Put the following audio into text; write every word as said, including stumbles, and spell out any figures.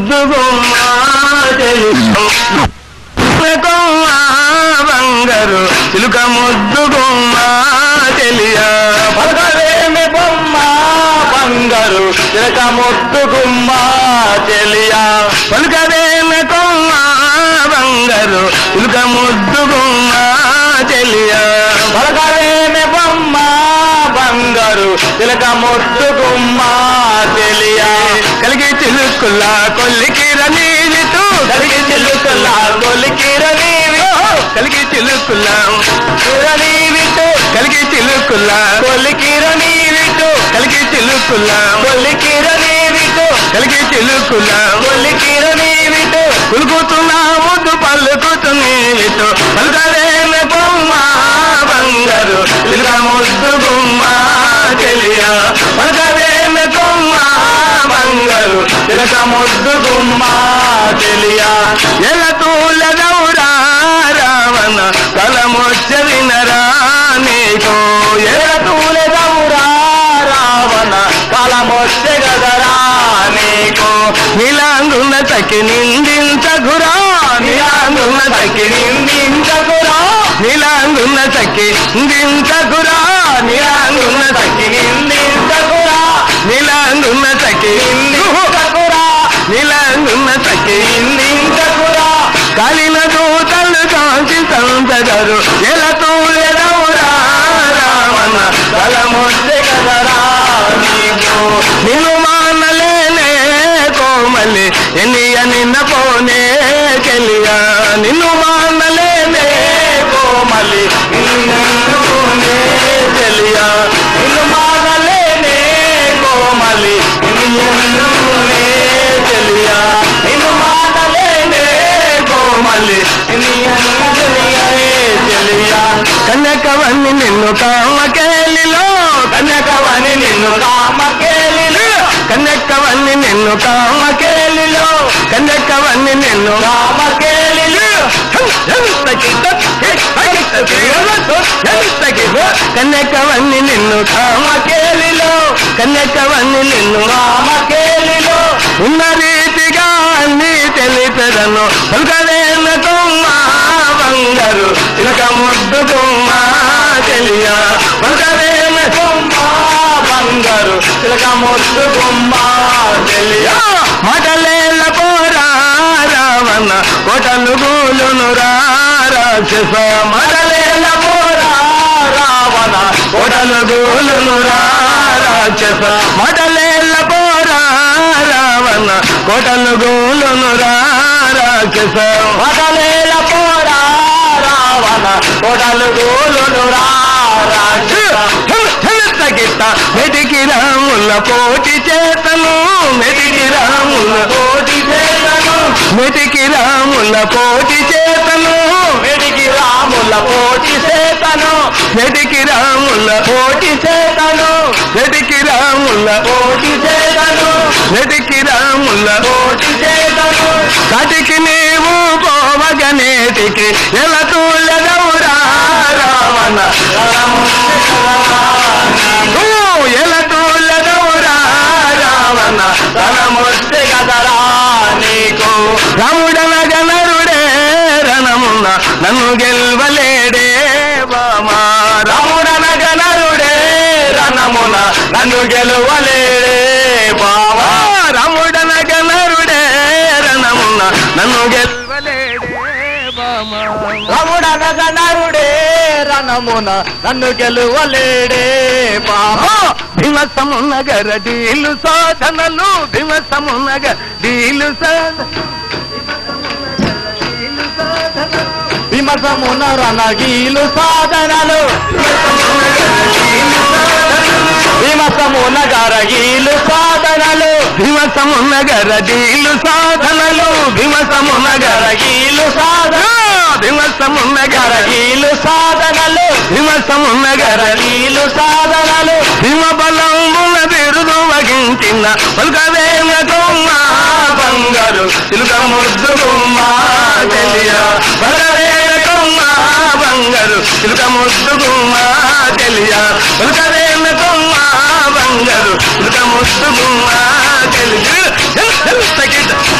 ముద్దు గుమ్మ కొమ్మ బంగారు చిలుక ముద్దు గుమ్మ చెలియా పలకవేమి బొమ్మ బంగారు చిలక ముద్దు గుమ్మ చెలియా పలకవేమి కొమ్మ బంగారు చిలుక ముద్దు గుమ్మ చెలియా పలకవేమి బొమ్మ బంగారు చిలక ముద్దు గుమ్మ చెలియా కలిగి చిలుకుల్లా కొల్లికి రనీవితూ కలిగి చిలుకుల్లా కొల్లికి రనీవి కలిగి చిలుకుల్లా రనీవితూ కలిగి చిలుకుల్లా కొల్లికి రనీవితూ కలిగి చిలుకుల్లా కొల్లికి రనీవితూ కలిగి చిలుకుల్లా కొల్లికి రనీవితూ కులుకుతున్నా ముద్దు పలుకుతున్నీవితూ పలుకలేని బొమ్మ బంగారు చిలుక ముద్దు గుమ్మ చెలియా పలుకలేని కొమ్మ బంగారు చిలక ముద్దు గుమ్మ చెలియా ఎల తూలదౌరా రావణ కలమొచ్చరినరా నీకు ఎల తూలదౌరా రావణ కలమొచ్చగదరా నీకు నీలాంగున్న తకి నిందించగురా నీలాంగున్న తకి నిందించగురా నీలాంగున్న తకి నిందించగురా నీలాంగున్న తకి నిందించగురా నీలాంగున్న తకి నిందించగురా నీలాంగున్న తకి నిందించగురా కాలిన దూతలు కాంచి సంతగరు ఎలా తూలెదవురా రావణ కలమొచ్చే కదరా నీకు నిన్ను మానలేనే కోమలి ఎన్నియ నిన్న పోనే చెలియా నిన్ను మానలేనే కోమలి నిన్ను పోనే చెలియా నిన్ను మానలేనే కోమలి నిన్ను పోనే చెలియా నిన్ను మానలేనే కోమలి చెలియా కన్యకవన్ని నిన్ను కామకేలిలో కన్యకవన్ని నిన్ను కామకేలిలో కన్యకవన్ని నిన్ను కామకేలిలో కన్యకవన్ని నిన్ను కామకేలిలో కన్యకవన్ని నిన్ను కామకేలిలో కన్యకవన్ని నిన్ను కామకేలిలో ఉన్న రీతిగా అన్ని తెలిపెదను పలుకలేన కొమ్మ బంగారు చిలక ముద్దు గుమ్మ చెలియా పలుకలేన కొమ్మ బంగారు చిలక ముద్దు గుమ్మ చెలియా మాటలేల పోరా రావణ కోటలు గూలును రాక్షస మాటలేల పోరా రావణ కోటలు గూలును రాక్షస మాటలేల పోరా రావణ కోటలు గూలును రాక్షస మాటలేల పోరా రావణ కోటలు గూలును రాక్షస తగిత మెటికి రాముల పోటీ చేతను మెటికి రాముల పోటీ చేతను మెటికి రాముల పోటీ చేతను మెటికి రాముల పోటీ చేతను మెటికి రాముల పోటీ చేతను మెటికి రాముల పోటీ చేతను మెటికి రాముల పోటీ చేతను కటికి నీవు పోవగనేటికి ఎలా తూలదవురా రావణ ఎలా తూలదవురా రావణ తనమొస్తే కదరా నీకు రాముడనగనరుడే రణమున్న నన్ను గెల్వలేడే బామా రాముడనగనరుడే రణమున నన్ను గెలువలేడే బామా రాముడనగనరుడే రణమున నన్ను గెల్వలేడే బామా రాముడనగనరుడే రణమున నన్ను గెలువలేడే బామా భీమసమున్న గరడీలు సాధనలు భీమసమున్న గరడీలు భీమసమున్న రణగీలు సాధనలు భీమసమున్న గరగీలు సాధనలు భీమసమున్న గరడీలు సాధనలు భీమసమున్న గరగీలు సాధన భీమసమున్న గరగీలు సాధనలు భీమసమున్న గరగీలు సాధనలు భీమ బలంబున బిరుదు వగించిన పలుకవేమ కొమ్మ బంగారు చిలుక ముద్దు గుమ్మ చెలియా పలుకవేమ కొమ్మ బంగారు చిలుక ముద్దు గుమ్మ చెలియా పలుకవేమ కొమ్మ బంగారు చిలుక ముద్దు గుమ్మ చెలియా